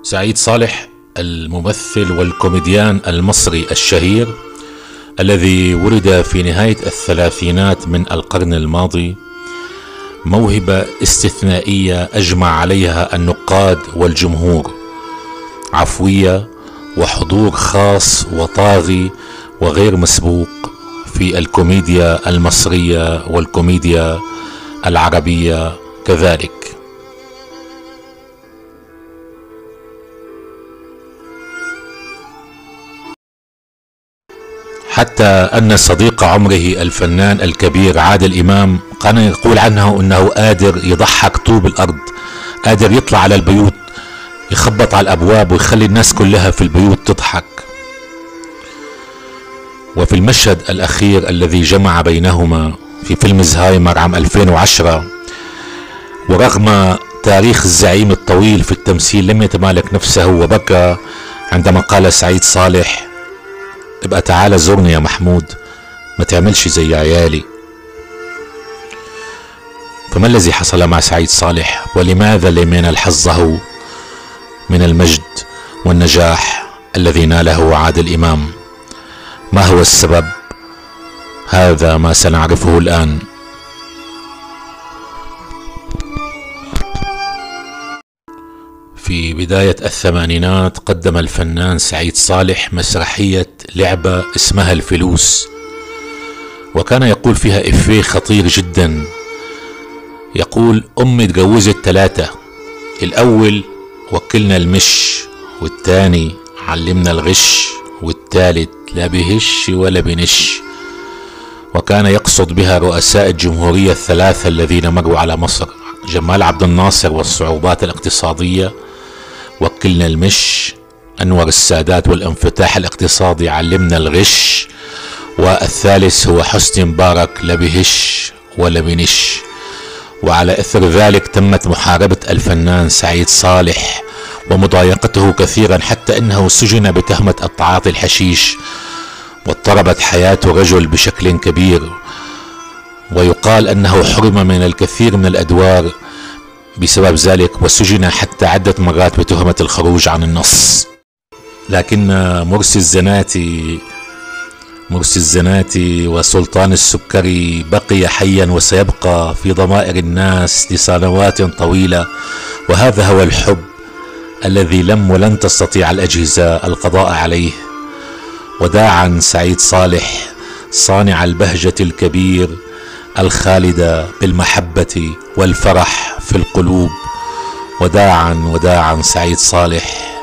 سعيد صالح الممثل والكوميديان المصري الشهير الذي ولد في نهاية الثلاثينات من القرن الماضي، موهبة استثنائية أجمع عليها النقاد والجمهور، عفوية وحضور خاص وطاغي وغير مسبوق في الكوميديا المصرية والكوميديا العربية كذلك. حتى أن صديق عمره الفنان الكبير عادل إمام كان يقول عنه أنه قادر يضحك طوب الأرض، قادر يطلع على البيوت يخبط على الأبواب ويخلي الناس كلها في البيوت تضحك. وفي المشهد الأخير الذي جمع بينهما في فيلم زهايمر عام 2010، ورغم تاريخ الزعيم الطويل في التمثيل لم يتمالك نفسه وبكى عندما قال سعيد صالح: ابقى تعال زورني يا محمود، ما تعملش زي عيالي. فما الذي حصل مع سعيد صالح؟ ولماذا لم ينل حظه من المجد والنجاح الذي ناله عادل إمام؟ ما هو السبب؟ هذا ما سنعرفه الآن. في بداية الثمانينات قدم الفنان سعيد صالح مسرحية لعبة اسمها الفلوس، وكان يقول فيها إفيه خطير جدا، يقول: أمي اتجوزت 3، الأول وكلنا المش، والتاني علمنا الغش، والتالت لا بهش ولا بنش. وكان يقصد بها رؤساء الجمهورية الثلاثة الذين مروا على مصر: جمال عبد الناصر والصعوبات الاقتصادية، وكلنا المش، أنور السادات والانفتاح الاقتصادي، علمنا الغش، والثالث هو حسني مبارك، لا بهش ولا بنش. وعلى إثر ذلك تمت محاربة الفنان سعيد صالح ومضايقته كثيرا، حتى أنه سجن بتهمة التعاطي الحشيش، واضطربت حياة رجل بشكل كبير، ويقال أنه حرم من الكثير من الأدوار بسبب ذلك، وسجن حتى عدة مرات بتهمة الخروج عن النص. لكن مرسي الزناتي وسلطان السكري بقي حيا وسيبقى في ضمائر الناس لسنوات طويلة، وهذا هو الحب الذي لم ولن تستطيع الأجهزة القضاء عليه. وداعا سعيد صالح صانع البهجة الكبير الخالدة بالمحبة والفرح في القلوب. وداعا سعيد صالح.